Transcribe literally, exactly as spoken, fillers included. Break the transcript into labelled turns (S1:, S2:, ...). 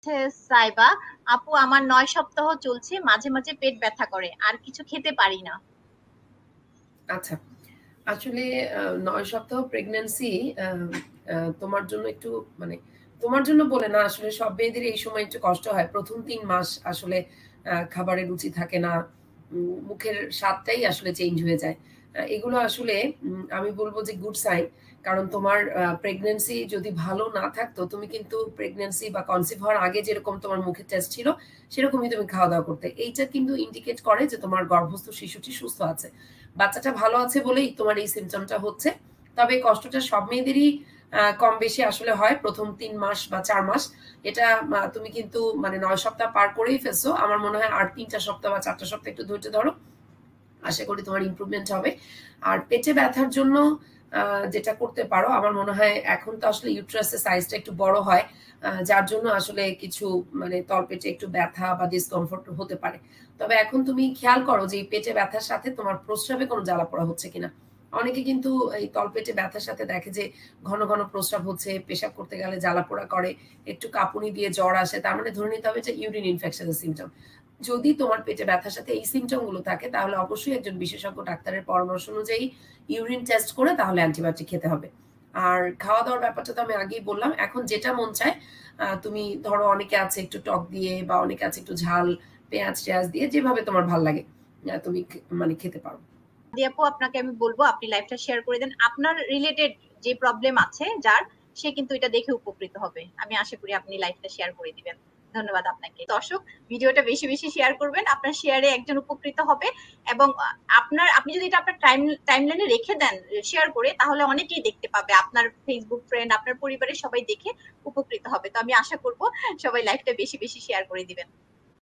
S1: হচ্ছে সাইবা আপু, আমার নয় সপ্তাহ চলছে, মাঝে মাঝে পেট ব্যথা করে, আর কিছু খেতে পারি না।
S2: আচ্ছা, আসলে নয় সপ্তাহ প্রেগন্যান্সি তোমার জন্য একটু মানে তোমার জন্য বলে না, আসলে সব মেয়েদের এই সময় একটু কষ্ট হয়। প্রথম তিন মাস আসলে খাবারের রুচি থাকে না, মুখের স্বাদটাই আসলে চেঞ্জ হয়ে যায়। এগুলো আসলে আমি বলবো যে গুড সাইন, কারণ তোমার প্রেগন্যান্সি যদি ভালো না থাকতো, তুমি কিন্তু প্রেগন্যান্সি বা কনসিভ হওয়ার আগে যেরকম তোমার মুখের টেস্ট ছিল সেরকমই তুমি খাওয়া দাওয়া করতে। এইটা কিন্তু ইন্ডিকেট করে যে তোমার গর্ভস্থ শিশুটি সুস্থ আছে, বাচ্চাটা ভালো আছে বলেই তোমার এই সিমটমটা হচ্ছে। তবে কষ্টটা সব মেয়েদেরই কম বেশি আসলে হয় প্রথম তিন মাস বা চার মাস। এটা তুমি কিন্তু মানে নয় সপ্তাহ পার করেই ফেলছো, আমার মনে হয় আর তিনটা সপ্তাহ বা চারটা সপ্তাহ একটু ধৈর্য ধরো, আশা করি তোমার ইমপ্রুভমেন্ট হবে। আর পেটে ব্যথার জন্য যেটা করতে পারো, আমার মনে হয় এখন তো আসলে ইউট্রাসের সাইজটা একটু বড় হয়, যার জন্য আসলে কিছু মানে তলপেটে একটু ব্যথা বা ডিসকমফোর্ট হতে পারে। তবে এখন তুমি খেয়াল করো যে এই পেটে ব্যথার সাথে তোমার প্রস্রাবে কোনো জ্বালা পোড়া হচ্ছে কিনা। অনেকে কিন্তু এই তলপেটে ব্যথার সাথে দেখে যে ঘন ঘন প্রস্রাব হচ্ছে, পেশাব করতে গেলে জ্বালা পোড়া করে, একটু কাঁপুনি দিয়ে জ্বর আসে, তার মানে ধরে নিতে হবে যে ইউরিন ইনফেকশনের সিমটম। যদি তোমার পেটে ব্যথার সাথে এই সিমটম গুলো থাকে, তাহলে অবশ্যই একজন বিশেষজ্ঞ ডাক্তারের পরামর্শ অনুযায়ী ইউরিন টেস্ট করে তাহলে অ্যান্টিবায়োটিক খেতে হবে। আর খাওয়া দাওয়ার ব্যাপারটা তো আমি আগেই বললাম, এখন যেটা মন চায় তুমি ধরো, অনেকে আছে একটু টক দিয়ে বা অনেকে আছে একটু ঝাল পেঁয়াজ টেয়াজ দিয়ে, যেভাবে তোমার ভাল লাগে তুমি মানে খেতে পারো।
S1: আপু, আপনাকে আমি বলবো আপনি লাইভটা শেয়ার করে দেন, আপনার রিলেটেড যে প্রবলেম আছে যার, সে কিন্তু এটা দেখে উপকৃত হবে। আমি আশা করি আপনি লাইভটা শেয়ার করে দিবেন। ধন্যবাদ আপনাকে। দর্শক, ভিডিওটা বেশি বেশি শেয়ার করবেন, আপনার শেয়ারে একজন উপকৃত হবে। এবং আপনার আপনি যদি এটা আপনার টাইম টাইমলাইনে রেখে দেন শেয়ার করে, তাহলে অনেকেই দেখতে পাবে, আপনার ফেসবুক ফ্রেন্ড, আপনার পরিবারের সবাই দেখে উপকৃত হবে। তো আমি আশা করব সবাই লাইভটা বেশি বেশি শেয়ার করে দিবেন।